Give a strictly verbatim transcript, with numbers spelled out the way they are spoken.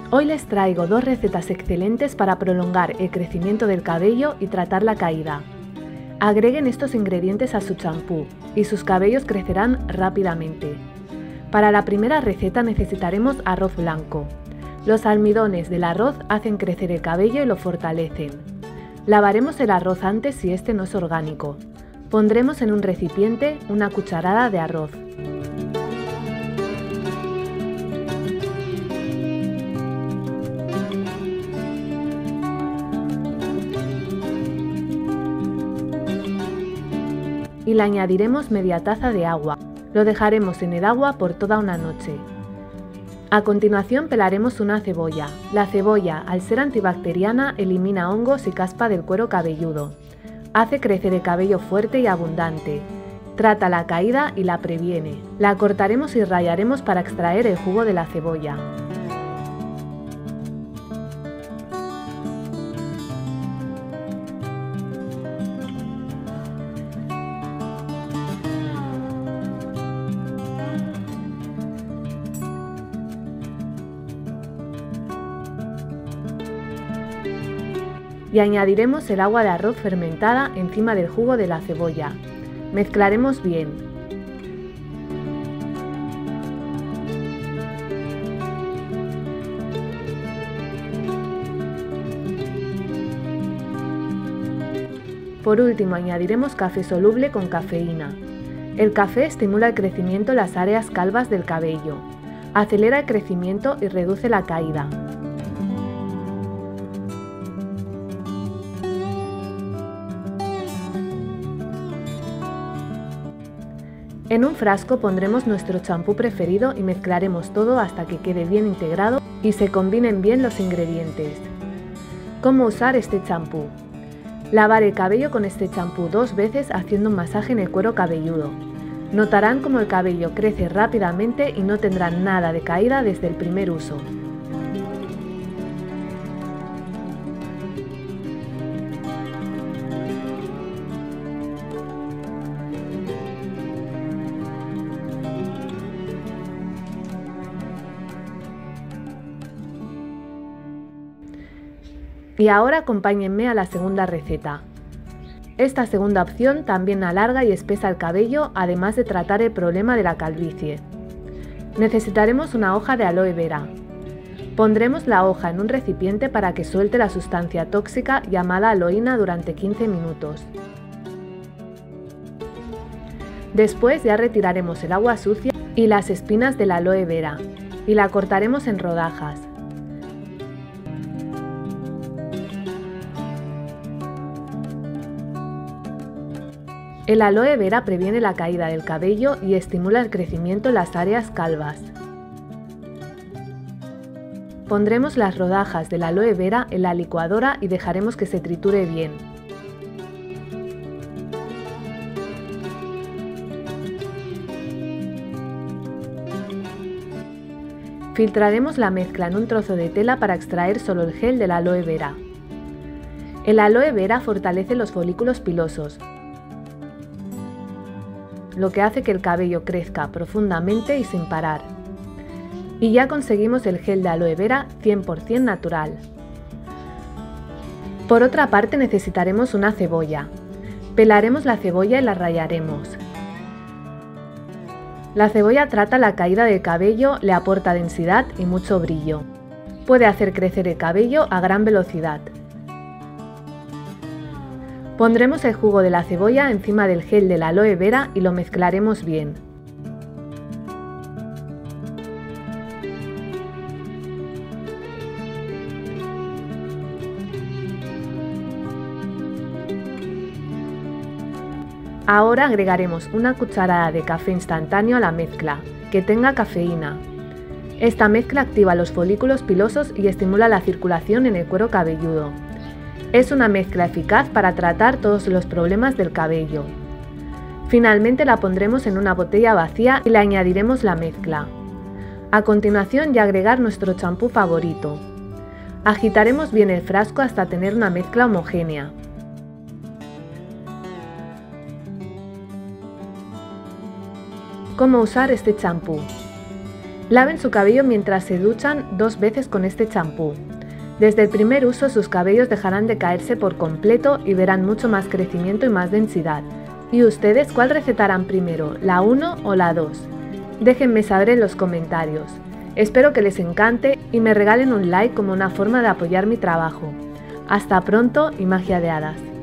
Hoy les traigo dos recetas excelentes para prolongar el crecimiento del cabello y tratar la caída. Agreguen estos ingredientes a su champú y sus cabellos crecerán rápidamente. Para la primera receta necesitaremos arroz blanco. Los almidones del arroz hacen crecer el cabello y lo fortalecen. Lavaremos el arroz antes si este no es orgánico. Pondremos en un recipiente una cucharada de arroz. Y le añadiremos media taza de agua. Lo dejaremos en el agua por toda una noche. A continuación pelaremos una cebolla. La cebolla, al ser antibacteriana, elimina hongos y caspa del cuero cabelludo. Hace crecer el cabello fuerte y abundante. Trata la caída y la previene. La cortaremos y rallaremos para extraer el jugo de la cebolla. Y añadiremos el agua de arroz fermentada encima del jugo de la cebolla. Mezclaremos bien. Por último, añadiremos café soluble con cafeína. El café estimula el crecimiento en las áreas calvas del cabello, acelera el crecimiento y reduce la caída. En un frasco pondremos nuestro champú preferido y mezclaremos todo hasta que quede bien integrado y se combinen bien los ingredientes. ¿Cómo usar este champú? Lavar el cabello con este champú dos veces haciendo un masaje en el cuero cabelludo. Notarán cómo el cabello crece rápidamente y no tendrán nada de caída desde el primer uso. Y ahora acompáñenme a la segunda receta. Esta segunda opción también alarga y espesa el cabello, además de tratar el problema de la calvicie. Necesitaremos una hoja de aloe vera. Pondremos la hoja en un recipiente para que suelte la sustancia tóxica llamada aloína durante quince minutos. Después ya retiraremos el agua sucia y las espinas de la aloe vera y la cortaremos en rodajas. El aloe vera previene la caída del cabello y estimula el crecimiento en las áreas calvas. Pondremos las rodajas del aloe vera en la licuadora y dejaremos que se triture bien. Filtraremos la mezcla en un trozo de tela para extraer solo el gel del aloe vera. El aloe vera fortalece los folículos pilosos, lo que hace que el cabello crezca profundamente y sin parar. Y ya conseguimos el gel de aloe vera cien por cien natural. Por otra parte necesitaremos una cebolla. Pelaremos la cebolla y la rallaremos. La cebolla trata la caída del cabello, le aporta densidad y mucho brillo. Puede hacer crecer el cabello a gran velocidad. Pondremos el jugo de la cebolla encima del gel de la aloe vera y lo mezclaremos bien. Ahora agregaremos una cucharada de café instantáneo a la mezcla, que tenga cafeína. Esta mezcla activa los folículos pilosos y estimula la circulación en el cuero cabelludo. Es una mezcla eficaz para tratar todos los problemas del cabello. Finalmente la pondremos en una botella vacía y le añadiremos la mezcla. A continuación ya agregar nuestro champú favorito. Agitaremos bien el frasco hasta tener una mezcla homogénea. ¿Cómo usar este champú? Laven su cabello mientras se duchan dos veces con este champú. Desde el primer uso sus cabellos dejarán de caerse por completo y verán mucho más crecimiento y más densidad. ¿Y ustedes cuál recetarán primero, la uno o la dos? Déjenme saber en los comentarios. Espero que les encante y me regalen un like como una forma de apoyar mi trabajo. Hasta pronto y magia de hadas.